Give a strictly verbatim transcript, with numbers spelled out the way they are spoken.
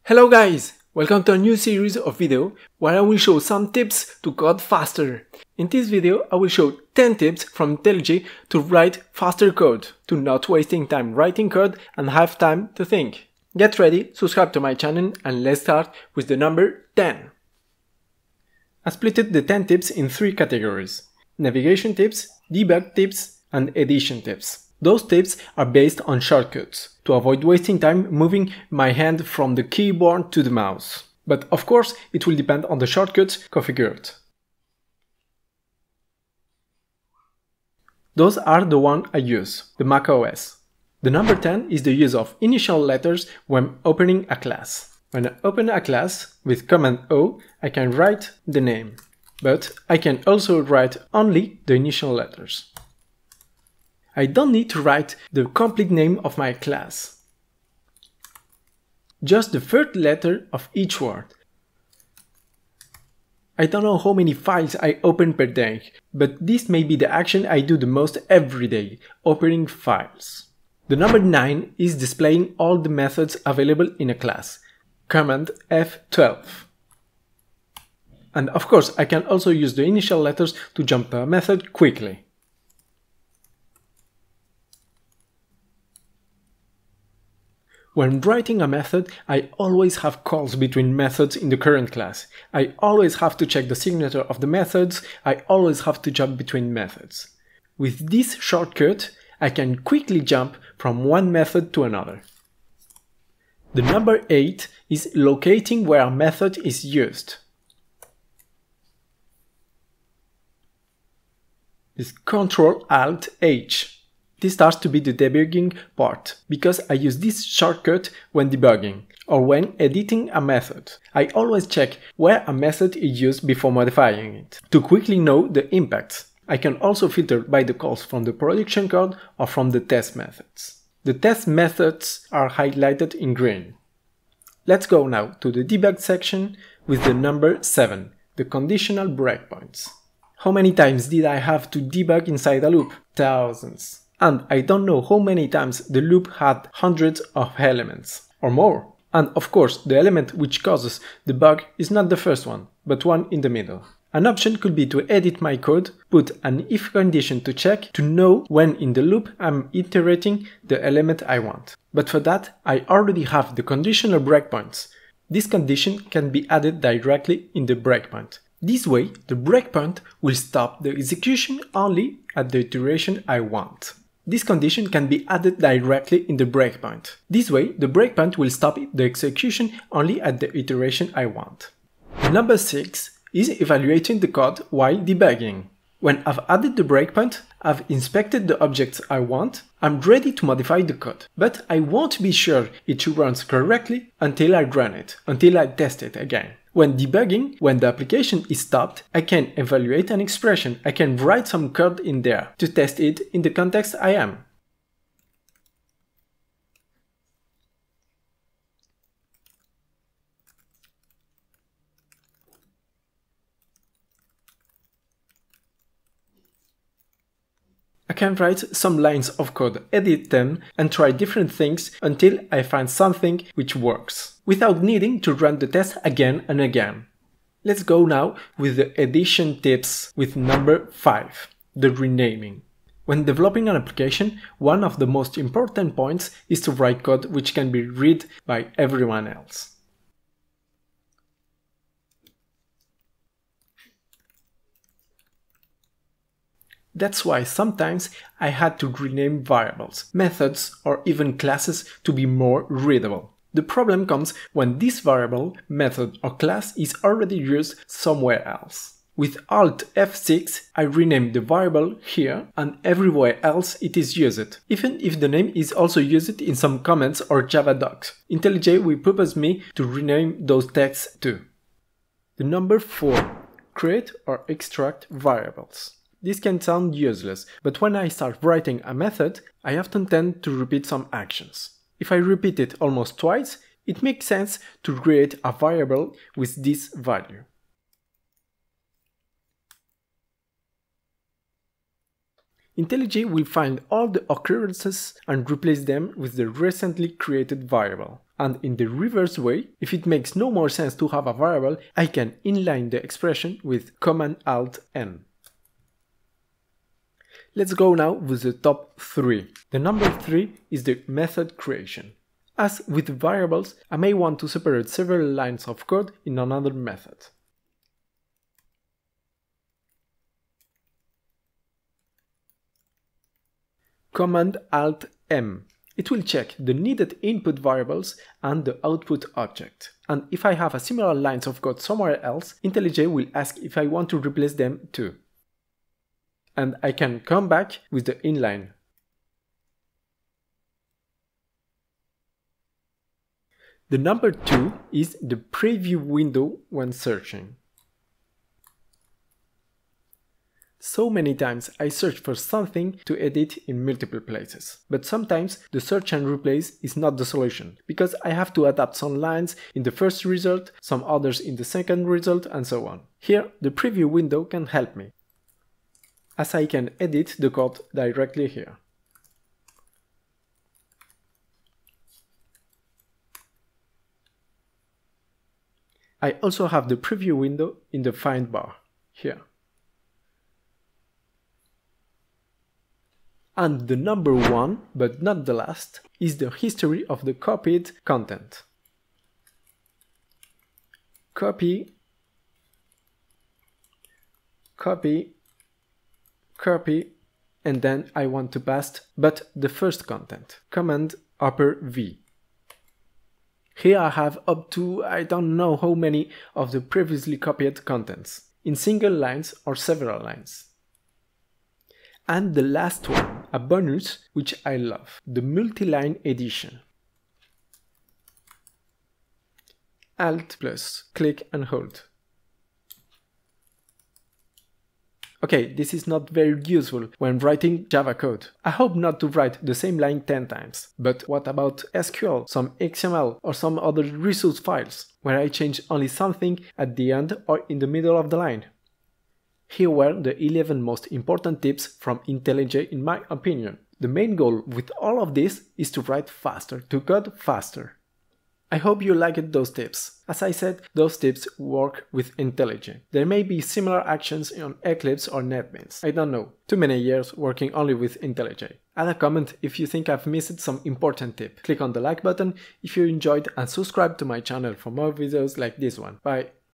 Hello guys! Welcome to a new series of video where I will show some tips to code faster. In this video I will show ten tips from IntelliJ to write faster code, to not wasting time writing code and have time to think. Get ready, subscribe to my channel and let's start with the number ten. I splitted the ten tips in three categories: navigation tips, debug tips and edition tips. Those tips are based on shortcuts, to avoid wasting time moving my hand from the keyboard to the mouse. But of course, it will depend on the shortcuts configured. Those are the ones I use, the Mac O S. The number ten is the use of initial letters when opening a class. When I open a class with Command O, I can write the name, but I can also write only the initial letters. I don't need to write the complete name of my class, just the first letter of each word. I don't know how many files I open per day, but this may be the action I do the most every day, opening files. The number nine is displaying all the methods available in a class, Command F twelve. And of course, I can also use the initial letters to jump to a method quickly. When writing a method, I always have calls between methods in the current class. I always have to check the signature of the methods. I always have to jump between methods. With this shortcut, I can quickly jump from one method to another. The number eight is locating where a method is used. It's Control Alt H. This starts to be the debugging part, because I use this shortcut when debugging, or when editing a method. I always check where a method is used before modifying it, to quickly know the impacts. I can also filter by the calls from the production code or from the test methods. The test methods are highlighted in green. Let's go now to the debug section with the number seven, the conditional breakpoints. How many times did I have to debug inside a loop? Thousands. And I don't know how many times the loop had hundreds of elements, or more. And of course, the element which causes the bug is not the first one, but one in the middle. An option could be to edit my code, put an if condition to check to know when in the loop I'm iterating the element I want. But for that, I already have the conditional breakpoints. This condition can be added directly in the breakpoint. This way, the breakpoint will stop the execution only at the iteration I want. This condition can be added directly in the breakpoint. This way, the breakpoint will stop the execution only at the iteration I want. Number six is evaluating the code while debugging. When I've added the breakpoint, I've inspected the objects I want, I'm ready to modify the code. But I won't be sure it runs correctly until I run it, until I test it again. When debugging, when the application is stopped, I can evaluate an expression. I can write some code in there to test it in the context I am. I can write some lines of code, edit them, and try different things until I find something which works, without needing to run the test again and again. Let's go now with the edition tips with number five, the renaming. When developing an application, one of the most important points is to write code which can be read by everyone else. That's why sometimes I had to rename variables, methods, or even classes to be more readable. The problem comes when this variable, method, or class is already used somewhere else. With Alt F six, I rename the variable here, and everywhere else it is used, even if the name is also used in some comments or Java docs. IntelliJ will propose me to rename those texts too. The number four, create or extract variables. This can sound useless, but when I start writing a method, I often tend to repeat some actions. If I repeat it almost twice, it makes sense to create a variable with this value. IntelliJ will find all the occurrences and replace them with the recently created variable. And in the reverse way, if it makes no more sense to have a variable, I can inline the expression with Command Alt N. Let's go now with the top three. The number three is the method creation. As with variables, I may want to separate several lines of code in another method. Command Alt M. It will check the needed input variables and the output object. And if I have a similar lines of code somewhere else, IntelliJ will ask if I want to replace them too. And I can come back with the inline. The number two is the preview window when searching. So many times I search for something to edit in multiple places, but sometimes the search and replace is not the solution, because I have to adapt some lines in the first result, some others in the second result, and so on. Here, the preview window can help me, as I can edit the code directly here. I also have the preview window in the find bar, here. And the number one, but not the last, is the history of the copied content. Copy, copy, copy, and then I want to paste but the first content. Command upper V. Here I have up to I don't know how many of the previously copied contents, in single lines or several lines. And the last one, a bonus which I love, the multi-line edition. Alt plus, click and hold. Okay, this is not very useful when writing Java code. I hope not to write the same line ten times. But what about S Q L, some X M L or some other resource files, where I change only something at the end or in the middle of the line? Here were the eleven most important tips from IntelliJ in my opinion. The main goal with all of this is to write faster, to code faster. I hope you liked those tips. As I said, those tips work with IntelliJ. There may be similar actions on Eclipse or NetBeans. I don't know. Too many years working only with IntelliJ. Add a comment if you think I've missed some important tip. Click on the like button if you enjoyed and subscribe to my channel for more videos like this one. Bye!